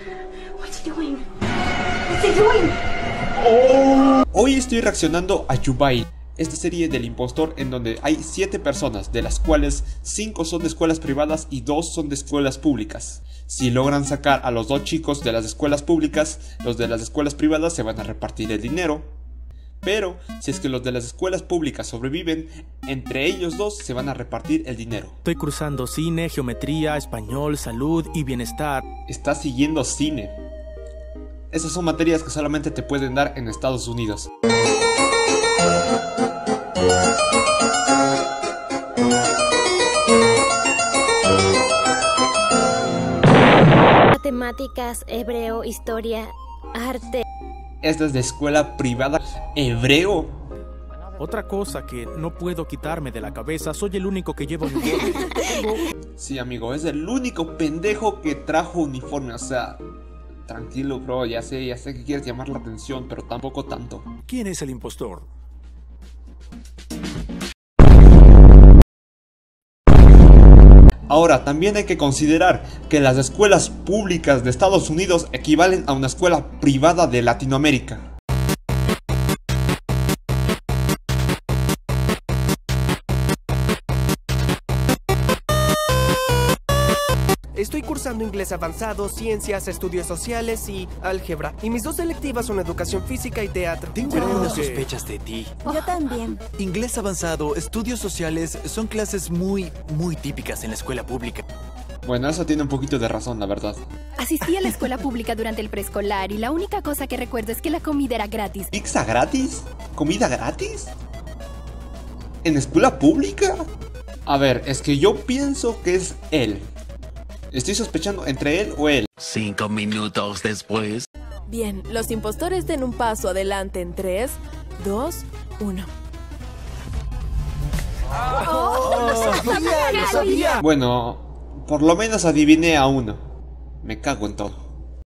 What's he doing? What's he doing? Hoy estoy reaccionando a Yubai, esta serie del impostor en donde hay 7 personas, de las cuales 5 son de escuelas privadas y 2 son de escuelas públicas. Si logran sacar a los 2 chicos de las escuelas públicas, los de las escuelas privadas se van a repartir el dinero. Pero si es que los de las escuelas públicas sobreviven, entre ellos 2 se van a repartir el dinero. Estoy cursando cine, geometría, español, salud y bienestar. Estás siguiendo cine. Esas son materias que solamente te pueden dar en Estados Unidos. Matemáticas, hebreo, historia, arte. Esta es de escuela privada. ¿Hebreo? Otra cosa que no puedo quitarme de la cabeza, soy el único que lleva uniforme. Sí, amigo, es el único pendejo que trajo uniforme, o sea... Tranquilo, bro, ya sé que quieres llamar la atención, pero tampoco tanto. ¿Quién es el impostor? Ahora, también hay que considerar que las escuelas públicas de Estados Unidos equivalen a una escuela privada de Latinoamérica. Estoy cursando inglés avanzado, ciencias, estudios sociales y álgebra. Y mis 2 selectivas son educación física y teatro. Tengo algunas sospechas de ti. Yo también. Inglés avanzado, estudios sociales son clases muy típicas en la escuela pública. Bueno, eso tiene un poquito de razón, la verdad. Asistí a la escuela pública durante el preescolar y la única cosa que recuerdo es que la comida era gratis. ¿Pizza gratis? ¿Comida gratis? ¿En escuela pública? A ver, es que yo pienso que es él. Estoy sospechando entre él o él. 5 minutos después. Bien, los impostores den un paso adelante en 3, 2, 1. ¡Lo sabía! Bueno, por lo menos adiviné a uno. Me cago en todo.